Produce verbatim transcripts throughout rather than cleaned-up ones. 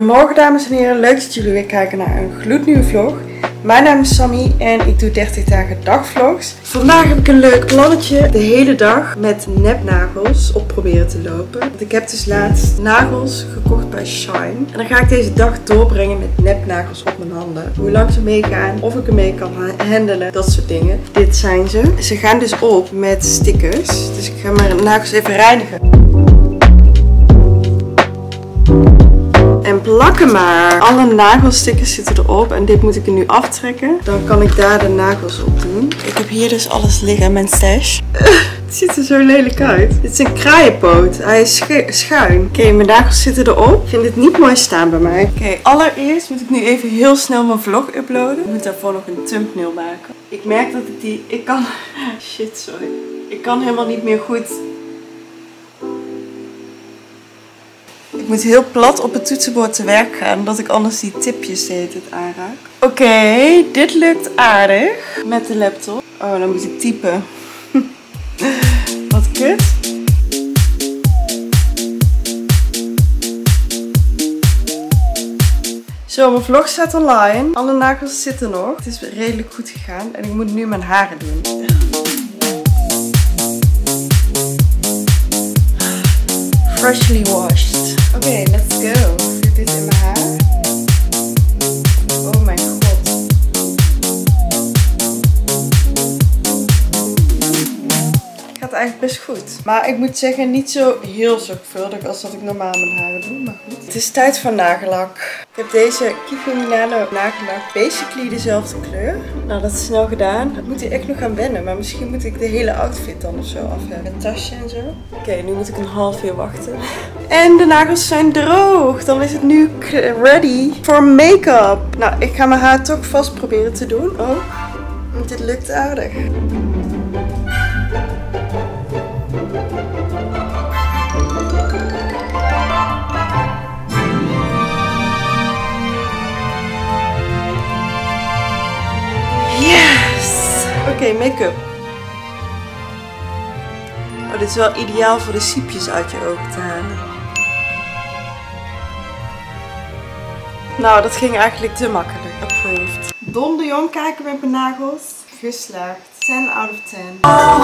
Morgen dames en heren, leuk dat jullie weer kijken naar een gloednieuwe vlog. Mijn naam is Sammy en ik doe dertig dagen dagvlogs. Vandaag heb ik een leuk plannetje. De hele dag met nepnagels op proberen te lopen. Want ik heb dus laatst nagels gekocht bij Shine. En dan ga ik deze dag doorbrengen met nepnagels op mijn handen. Hoe lang ze meegaan, of ik ermee kan handelen, dat soort dingen. Dit zijn ze. Ze gaan dus op met stickers. Dus ik ga mijn nagels even reinigen. En plakken maar. Alle nagelstickers zitten erop en dit moet ik er nu aftrekken. Dan kan ik daar de nagels op doen. Ik heb hier dus alles liggen, mijn stash. Het ziet er zo lelijk uit. Dit is een kraaienpoot. Hij is schuin. Oké, okay, mijn nagels zitten erop. Ik vind het niet mooi staan bij mij. Oké, okay, allereerst moet ik nu even heel snel mijn vlog uploaden. Ik moet daarvoor nog een thumbnail maken. Ik merk dat ik die... Ik kan... Shit, sorry. Ik kan helemaal niet meer goed... Ik moet heel plat op het toetsenbord te werk gaan, omdat ik anders die tipjes de hele tijd aanraak. Oké, okay, dit lukt aardig met de laptop. Oh, dan moet ik typen. Wat kut. Zo, mijn vlog staat online. Alle nagels zitten nog. Het is redelijk goed gegaan en ik moet nu mijn haren doen. Freshly washed. Oké, okay, let's go. Zit dit in mijn haar? Oh mijn god. Gaat eigenlijk best goed. Maar ik moet zeggen, niet zo heel zorgvuldig als dat ik normaal mijn haren doe. Maar goed. Het is tijd voor nagellak. Ik heb deze Kiko Milano nagellak. Basically dezelfde kleur. Nou, dat is snel gedaan. Dat moet ik echt nog gaan wennen. Maar misschien moet ik de hele outfit dan of zo af hebben. Met tasje en zo. Oké, okay, nu moet ik een half uur wachten. En de nagels zijn droog. Dan is het nu ready for make-up. Nou, ik ga mijn haar toch vast proberen te doen. Oh, dit lukt aardig. Yes! Oké, okay, make-up. Oh, dit is wel ideaal voor de siepjes uit je ogen te halen. Nou, dat ging eigenlijk te makkelijk. Approved. Donder omkijken met mijn nagels. Geslaagd. ten out of ten.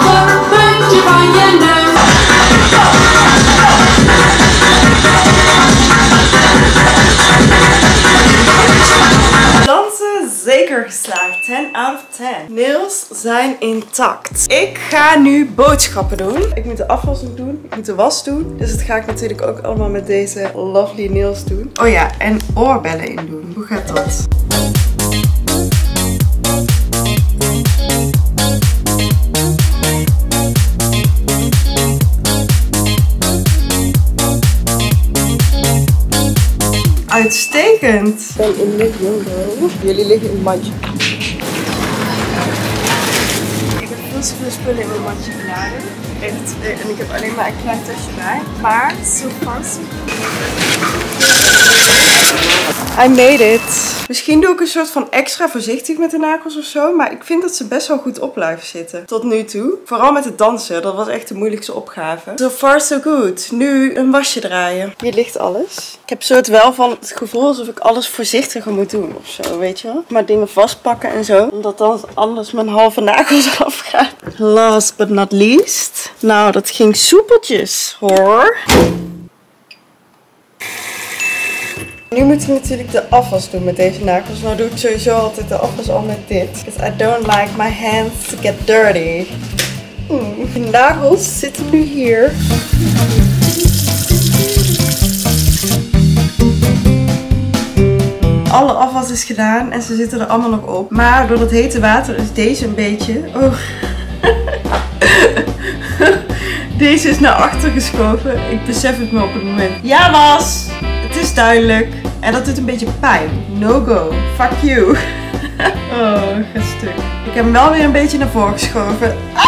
Dansen zeker geslaagd. ten out of ten. Nails zijn intact. Ik ga nu boodschappen doen. Ik moet de afwas nog doen. Ik moet de was doen. Dus dat ga ik natuurlijk ook allemaal met deze lovely nails doen. Oh ja, en oorbellen in doen. Hoe gaat dat? Uitstekend! Ik ben in de jungle. Jullie liggen in het mandje. Ik heb veel te veel spullen in mijn mandje geladen. Echt, en ik heb alleen maar een klein tasje bij. Maar, so far so I made it. Misschien doe ik een soort van extra voorzichtig met de nagels of zo. Maar ik vind dat ze best wel goed op blijven zitten. Tot nu toe. Vooral met het dansen. Dat was echt de moeilijkste opgave. So far so good. Nu een wasje draaien. Hier ligt alles. Ik heb soort wel van het gevoel alsof ik alles voorzichtiger moet doen of zo. Weet je wel? Maar dingen vastpakken en zo. Omdat dan anders mijn halve nagels afgaan. Last but not least. Nou, dat ging soepeltjes hoor. Nu moet ik natuurlijk de afwas doen met deze nagels. Nou doe ik sowieso altijd de afwas al met dit. Because I don't like my hands to get dirty. Hmm. De nagels zitten nu hier. Alle afwas is gedaan en ze zitten er allemaal nog op. Maar door dat hete water is deze een beetje... Oh. Deze is naar achter geschoven. Ik besef het me op het moment. Ja, was! Het is duidelijk. En dat doet een beetje pijn. No go. Fuck you. Oh, ga stuk. Ik heb hem wel weer een beetje naar voren geschoven. Ah!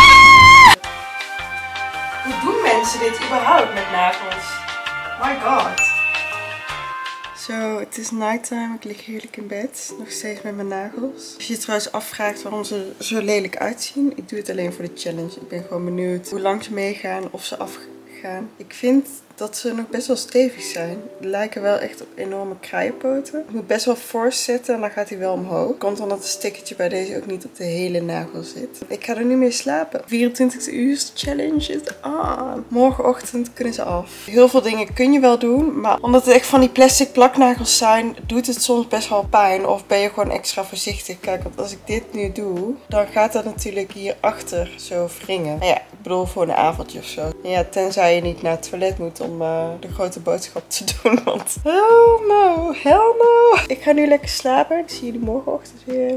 Hoe doen mensen dit überhaupt met nagels? My god. Zo, het is nighttime. Ik lig heerlijk in bed. Nog steeds met mijn nagels. Als je je trouwens afvraagt waarom ze er zo lelijk uitzien. Ik doe het alleen voor de challenge. Ik ben gewoon benieuwd hoe lang ze meegaan. Of ze afgaan. Ik vind dat ze nog best wel stevig zijn. Die lijken wel echt op enorme kraaienpoten. Ik moet best wel fors zetten en dan gaat hij wel omhoog. Komt omdat het stickertje bij deze ook niet op de hele nagel zit. Ik ga er nu mee slapen. vierentwintig uur challenge is on. Morgenochtend kunnen ze af. Heel veel dingen kun je wel doen, maar omdat het echt van die plastic plaknagels zijn, doet het soms best wel pijn. Of ben je gewoon extra voorzichtig. Kijk, want als ik dit nu doe, dan gaat dat natuurlijk hierachter zo wringen. Nou ja, ik bedoel voor een avondje of zo. En ja, tenzij je niet naar het toilet moet om uh, de grote boodschap te doen. Want hell no, hell no. Ik ga nu lekker slapen. Ik zie jullie morgenochtend weer.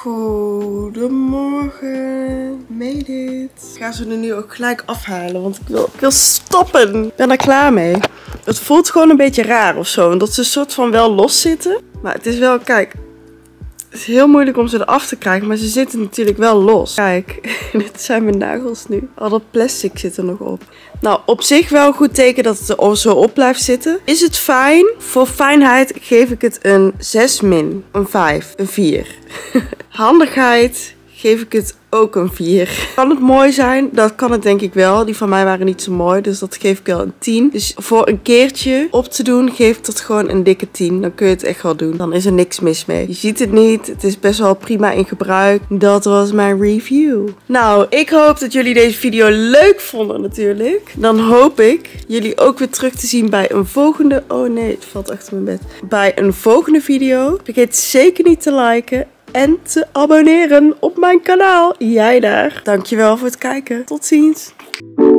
Goedemorgen. Made it. Ik ga ze er nu ook gelijk afhalen, want ik wil, ik wil stoppen. Ik ben er klaar mee. Het voelt gewoon een beetje raar of zo. Omdat ze een soort van wel los zitten. Maar het is wel, kijk. Het is heel moeilijk om ze eraf te krijgen, maar ze zitten natuurlijk wel los. Kijk, dit zijn mijn nagels nu. Al dat plastic zit er nog op. Nou, op zich wel een goed teken dat het er zo op blijft zitten. Is het fijn? Voor fijnheid geef ik het een zes min. Een vijf. Een vier. Handigheid geef ik het ook een vier. Kan het mooi zijn? Dat kan het denk ik wel. Die van mij waren niet zo mooi, dus dat geef ik wel een tien. Dus voor een keertje op te doen, geef ik dat gewoon een dikke tien. Dan kun je het echt wel doen. Dan is er niks mis mee. Je ziet het niet. Het is best wel prima in gebruik. Dat was mijn review. Nou, ik hoop dat jullie deze video leuk vonden natuurlijk. Dan hoop ik jullie ook weer terug te zien bij een volgende... Oh nee, het valt achter mijn bed. Bij een volgende video. Vergeet zeker niet te liken. En te abonneren op mijn kanaal. Jij daar. Dankjewel voor het kijken. Tot ziens.